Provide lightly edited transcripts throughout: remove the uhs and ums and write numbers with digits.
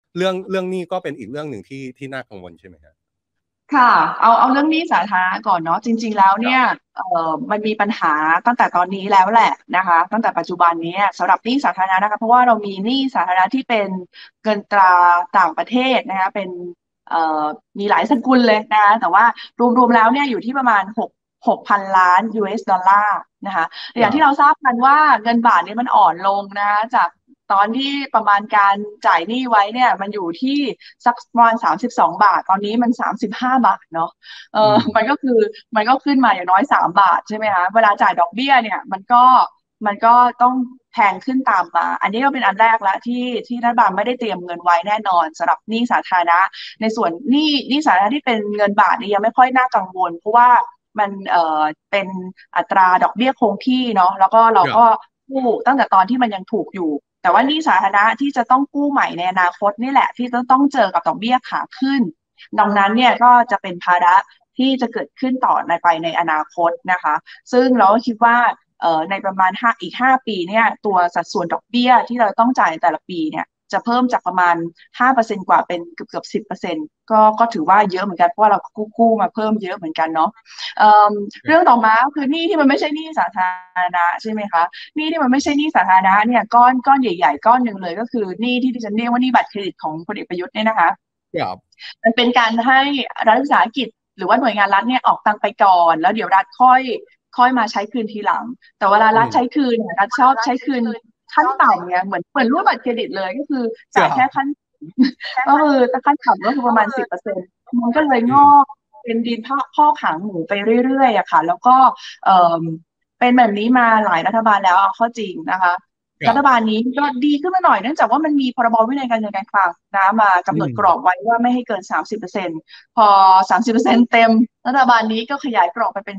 เรื่องนี้ก็เป็นอีกเรื่องหนึ่งที่น่ากังวลใช่ไหมครับค่ะเอาเรื่องหนี้สาธารณะก่อนเนาะจริงๆแล้วเนี่ยครับมันมีปัญหาตั้งแต่ตอนนี้แล้วแหละนะคะตั้งแต่ปัจจุบันนี้สำหรับหนี้สาธารณะนะคะเพราะว่าเรามีหนี้สาธารณะที่เป็นเงินตราต่างประเทศนะคะเป็นเอ่อมีหลายสกุลเลยนะคะแต่ว่ารวมๆแล้วเนี่ยอยู่ที่ประมาณ6,000 ล้าน US ดอลลาร์นะคะอย่างที่เราครับทราบกันว่าเงินบาทเนี่ยมันอ่อนลงนะคะจากตอนที่ประมาณการจ่ายหนี้ไว้เนี่ยมันอยู่ที่สักประมาณ32 บาทตอนนี้มัน35 บาทเนาะอืมมันก็ขึ้นมาอย่างน้อย3 บาทใช่ไหมคะเวลาจ่ายดอกเบี้ยเนี่ยมันก็ต้องแพงขึ้นตามมาอันนี้ก็เป็นอันแรกแล้วที่รัฐบาลไม่ได้เตรียมเงินไว้แน่นอนสำหรับหนี้สาธารณะในส่วนหนี้สาธารณะที่เป็นเงินบาทนี่ยังไม่ค่อยน่ากังวลเพราะว่ามันเป็นอัตราดอกเบี้ยคงที่เนาะแล้วก็เราก็ครับกู้ตั้งแต่ตอนที่มันยังถูกอยู่ แต่ว่าหนี้สาธารณะที่จะต้องกู้ใหม่ในอนาคตนี่แหละที่ต้องเจอกับดอกเบี้ยขาขึ้นดังนั้นเนี่ยก็จะเป็นภาระที่จะเกิดขึ้นต่อในอนาคตนะคะซึ่งเราก็คิดว่าในประมาณอีก 5 ปีเนี่ยตัวสัดส่วนดอกเบี้ยที่เราต้องจ่ายแต่ละปีเนี่ยจะเพิ่มจากประมาณ5%กว่าเป็นเกือบ10%ก็ถือว่าเยอะเหมือนกันเพราะว่าเรากู้มาเพิ่มเยอะเหมือนกันเนาะเอ่อเรื่องต่อมาก็คือหนี้ที่มันไม่ใช่หนี้สาธารณะใช่ไหมคะ หนี้ที่มันไม่ใช่หนี้สาธารณะเนี่ยก้อนใหญ่ๆก้อนหนึ่งเลยก็คือหนี้ที่ดิฉันเรียกว่าหนี้บัตรเครดิตของพลเอกประยุทธ์เนี่ยนะคะครับมันเป็นการให้รัฐวิสาหกิจหรือว่าหน่วยงานรัฐเนี่ยออกตังค์ไปก่อนแล้วเดี๋ยวรัฐค่อยมาใช้คืนทีหลังแต่เวลารัฐใช้อืมคืนเนี่ยรัฐชอบใช้คืนขั้นต่ำเนี่ยเหมือนรูดบัตรเครดิตเลยก็คือจ่ายครับแค่ขั้นก็คือขั้นต่ำก็คือประมาณ10%มันก็เลยอืมงอกเป็นดินพอกหางหมูไปเรื่อยๆอะค่ะแล้วก็เอ่อ เป็นแบบนี้มาหลายรัฐบาลแล้วเอาเข้อจริงนะคะครับรัฐบาลนี้ก็ดีขึ้นมาหน่อยเนื่องจากว่ามันมีพรบวินัยการเงินการคลังนะมากำหนดอืมกรอบไว้ว่าไม่ให้เกิน30%พอ30%เต็มรัฐบาลนี้ก็ขยายกรอบไปเป็น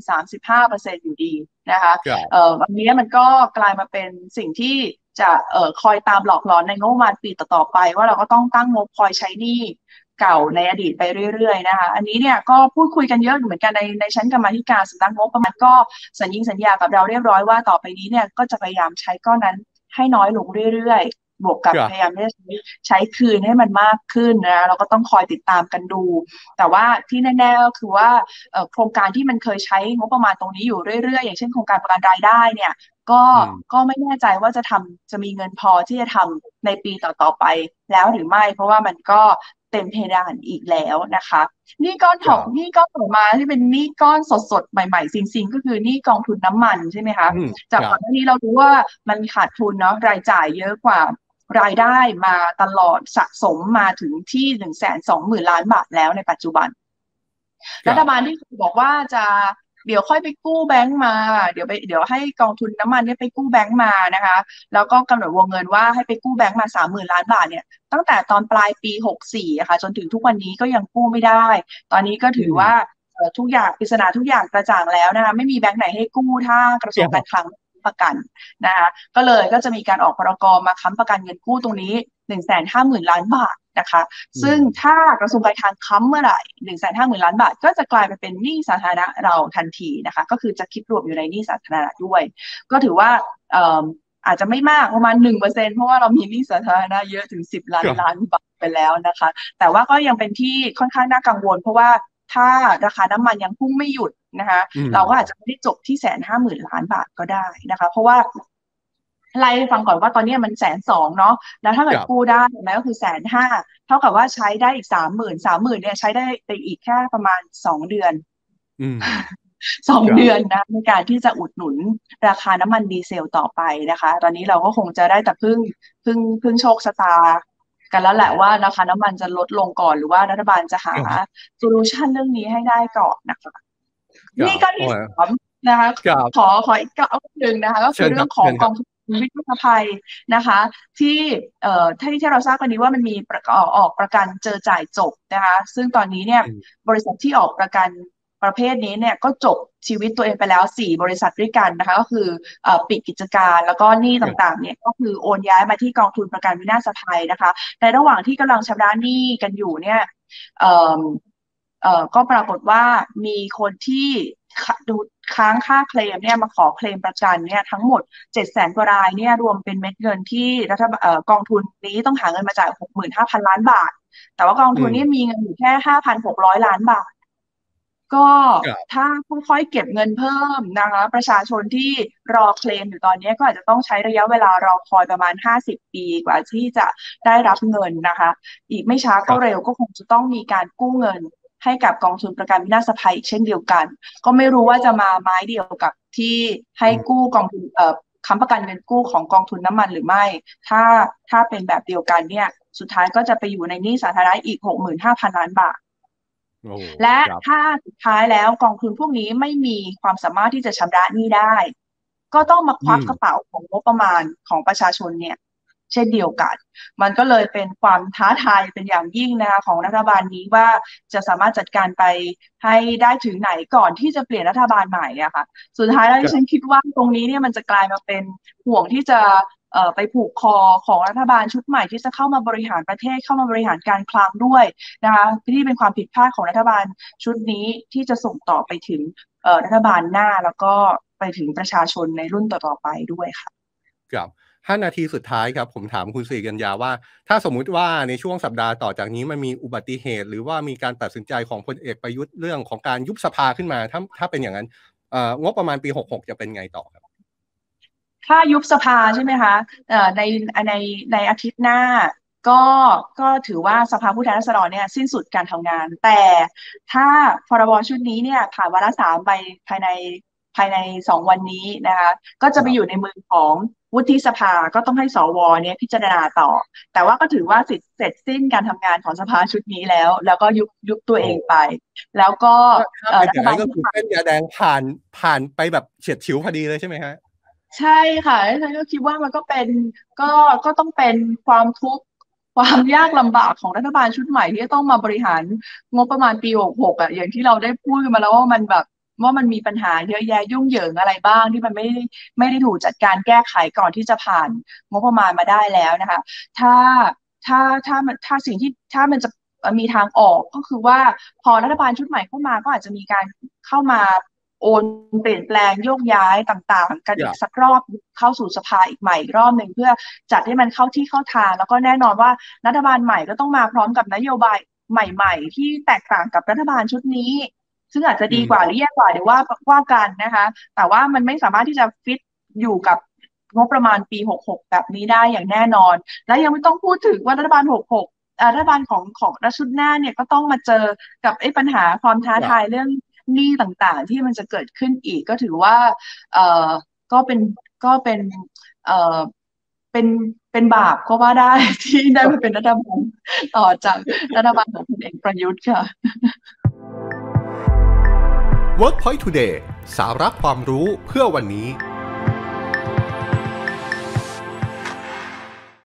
35%อยู่ดีนะคะครับวันนี้มันก็กลายมาเป็นสิ่งที่จะคอยตามหลอกหลอนในงบประมาณปีต่อๆไปว่าเราก็ต้องตั้งงบคอยใช้หนี้เก่าในอดีตไปเรื่อยๆนะคะอันนี้เนี่ยก็พูดคุยกันเยอะอยู่เหมือนกันในชั้นกรรมาธิการสำนักงบประมาณก็ สัญญากับเราเรียบร้อยว่าต่อไปนี้เนี่ยก็จะพยายามใช้ก้อนนั้นให้น้อยลงเรื่อยๆบวกกับพยายามครับที่จะใช้คืนให้มันมากขึ้นนะเราก็ต้องคอยติดตามกันดูแต่ว่าที่แน่ๆก็คือว่าโครงการที่มันเคยใช้งบประมาณตรงนี้อยู่เรื่อยๆอย่างเช่นโครงการประกันรายได้เนี่ยก็อืมก็ไม่แน่ใจว่าจะมีเงินพอที่จะทำในปีต่อๆไปแล้วหรือไม่เพราะว่ามันก็เต็มเพดานอีกแล้วนะคะ หนี้ครับก้อนต่อมาที่เป็นหนี้ก้อนสดๆใหม่ๆซิงๆก็คือหนี้กองทุนน้ำมันใช่ไหมคะอืมจากครับก่อนหน้านี้เรารู้ว่ามันขาดทุนเนาะรายจ่ายเยอะกว่ารายได้มาตลอดสะสมมาถึงที่120,000 ล้านบาทแล้วในปัจจุบันครับรัฐบาลที่บอกว่าจะเดี๋ยวค่อยไปกู้แบงก์มาเดี๋ยวให้กองทุนน้ำมันเนี่ยไปกู้แบงก์มานะคะแล้วก็กำหนดวงเงินว่าให้ไปกู้แบงก์มา30,000 ล้านบาทเนี่ยตั้งแต่ตอนปลายปี64อะค่ะจนถึงทุกวันนี้ก็ยังกู้ไม่ได้ตอนนี้ก็อืถือว่ามทุกอย่างปริศนาทุกอย่างกระจ่างแล้วนะคะไม่มีแบงก์ไหนให้กู้ถ้ากระทรวงครับการคลังประกันนะคะก็จะมีการออกพรกมาค้ำประกันเงินกู้ตรงนี้150,000 ล้านบาทนะคะ ซึ่งอืมถ้ากระทรวงการคลังค้ำเมื่อไหร่150,000 ล้านบาทก็จะกลายไปเป็นหนี้สาธารณะเราทันทีนะคะก็คือจะคิดรวมอยู่ในหนี้สาธารณะด้วยก็ถือว่าเอ่ออาจจะไม่มากประมาณ1%เพราะว่าเรามีหนี้สาธารณะเยอะถึง10 ล้านครับบาทไปแล้วนะคะแต่ว่าก็ยังเป็นที่ค่อนข้างน่ากังวลเพราะว่าถ้าราคาน้ำมันยังพุ่งไม่หยุดนะคะอืมเราก็อาจจะไม่ได้จบที่150,000 ล้านบาทก็ได้นะคะเพราะว่า ไล่ให้ฟังก่อนว่าตอนนี้มัน120,000เนาะแล้วถ้าเกิครับดกู้ได้แล้วก็คือ150,000เท่ากับว่าใช้ได้อีก30,000เนี่ยใช้ได้ไปอีกแค่ประมาณ2 เดือนอืมสองครับเดือนนะในการที่จะอุดหนุนราคาน้ำมันดีเซลต่อไปนะคะตอนนี้เราก็คงจะได้แต่พึ่งโชคชะตากันแล้วแหละว่าราคาน้ำมันจะลดลงก่อนหรือว่ารัฐบาลจะหาครับโซลูชันเรื่องนี้ให้ได้ก่อนนะคะครับโอ้นี่ก็ที่ยสามนะคะครับขออีกก้าวหนึ่งนะคะก็คือเชิญครับเรื่องของเชิญครับกองทุนวินาศภัยนะคะที่ที่เราทราบกันนี้ว่ามันมีออกประกันเจอจ่ายจบนะคะซึ่งตอนนี้เนี่ยอืมบริษัทที่ออกประกันประเภทนี้เนี่ยก็จบชีวิตตัวเองไปแล้ว4 บริษัทด้วยกันนะคะก็คือปิดกิจการแล้วก็หนี้ครับต่างๆเนี่ยก็คือโอนย้ายมาที่กองทุนประกันวินาศภัยนะคะในระหว่างที่กำลังชำระหนี้กันอยู่เนี่ยเอ่อก็ปรากฏว่ามีคนที่ดูค้างค่าเคลมเนี่ยมาขอเคลมประกันเนี่ยทั้งหมด700,000 กว่ารายเนี่ยรวมเป็นเม็ดเงินที่รัฐบาลกองทุนนี้ต้องหาเงินมาจ่าย 65,000 ล้านบาทแต่ว่ากองทุนนี้มีเงินอยู่แค่ 5,600 ล้านบาทก็ถ้าค่อยๆเก็บเงินเพิ่มนะคะประชาชนที่รอเคลมอยู่ตอนนี้ก็อาจจะต้องใช้ระยะเวลารอคอยประมาณ50 ปีกว่าที่จะได้รับเงินนะคะอีกไม่ช้าก็เร็วก็คงจะต้องมีการกู้เงินให้กับกองทุนประกันวินาศภัยอีกเช่นเดียวกันก็ไม่รู้ว่าจะมาไม้เดียวกับที่ให้กู้กองทุนค้ำประกันเงินกู้ของกองทุนน้ำมันหรือไม่ถ้าเป็นแบบเดียวกันเนี่ยสุดท้ายก็จะไปอยู่ในหนี้สาธารณะอีก 65,000 ล้านบาทและถ้าสุดท้ายแล้วกองทุนพวกนี้ไม่มีความสามารถที่จะชำระหนี้ได้ก็ต้องมาควักกระเป๋าของงบประมาณของประชาชนเนี่ยเช่นเดียวกันมันก็เลยเป็นความท้าทายเป็นอย่างยิ่งนะคะของรัฐบาลนี้ว่าจะสามารถจัดการไปให้ได้ถึงไหนก่อนที่จะเปลี่ยนรัฐบาลใหม่อะค่ะสุดท้ายแล้วที่ฉันคิดว่าตรงนี้เนี่ยมันจะกลายมาเป็นห่วงที่จะไปผูกคอของรัฐบาลชุดใหม่ที่จะเข้ามาบริหารประเทศเข้ามาบริหารการคลังด้วยนะคะที่เป็นความผิดพลาดของรัฐบาลชุดนี้ที่จะส่งต่อไปถึงรัฐบาลหน้าแล้วก็ไปถึงประชาชนในรุ่นต่อๆไปด้วยค่ะครับ5 นาทีสุดท้ายครับผมถามคุณสิริกัญญาว่าถ้าสมมุติว่าในช่วงสัปดาห์ต่อจากนี้มันมีอุบัติเหตุหรือว่ามีการตัดสินใจของพลเอกประยุทธ์เรื่องของการยุบสภาขึ้นมาถ้าเป็นอย่างนั้นงบประมาณปี66จะเป็นไงต่อครับถ้ายุบสภาใช่ไหมคะในในในอาทิตย์หน้าก็ก็ถือว่าสภาผู้แทนราษฎรเนี่ยสิ้นสุดการทำงานแต่ถ้าพรบชุดนี้เนี่ยผ่านวาระ3ไปภายใน2 วันนี้นะคะก็จะไปอยู่ในมือของวุฒิสภาก็ต้องให้สวเนี่ยพิจารณาต่อแต่ว่าก็ถือว่าเสร็จสิ้นการทำงานของสภาชุดนี้แล้วก็ยุบตัวเองไปแล้วก็ถ้าเป็นอย่างนั้นก็คือเส้นยาแดงผ่านไปแบบเฉียดฉิวพอดีเลยใช่ไหมฮะใช่ค่ะฉันก็คิดว่ามันก็เป็นก็ก็ต้องเป็นความทุกข์ความยากลำบากของรัฐบาลชุดใหม่ที่จะต้องมาบริหารงบประมาณปี66อ่ะอย่างที่เราได้พูดกันมาแล้วว่ามันแบบว่ามันมีปัญหาเยอะแยะยุ่งเหยิงอะไรบ้างที่มันไม่ได้ถูกจัดการแก้ไขก่อนที่จะผ่านงบประมาณมาได้แล้วนะคะถ้าถ้าสิ่งที่ถ้ามันจะมีทางออกก็คือว่าพอรัฐบาลชุดใหม่เข้ามาก็อาจจะมีการเข้ามาโอนเปลี่ยนแปลงโยกย้ายต่างๆกันอีกสักรอบเข้าสู่สภาอีกใหม่อีกรอบหนึ่งเพื่อจัดให้มันเข้าที่เข้าทางแล้วก็แน่นอนว่ารัฐบาลใหม่ก็ต้องมาพร้อมกับนโยบายใหม่ๆที่แตกต่างกับรัฐบาลชุดนี้ซึ่งอาจจะดีกว่าหรือแย่กว่าเดี๋ยวว่ากันนะคะแต่ว่ามันไม่สามารถที่จะฟิตอยู่กับงบประมาณปี66แบบนี้ได้อย่างแน่นอนและยังไม่ต้องพูดถึงว่ารัฐบาล66รัฐบาลของรัฐชุดหน้าเนี่ยก็ต้องมาเจอกับไอ้ปัญหาความท้าทายเรื่องหนี้ต่างๆที่มันจะเกิดขึ้นอีกก็ถือว่าเอ่อก็เป็นเอ่อเป็นเป็นบาปก็ว่าได้ที่ได้มาเป็นรัฐบาลต่อจากรัฐบาลของพลเอกประยุทธ์ค่ะ Workpoint Today สาระความรู้เพื่อวันนี้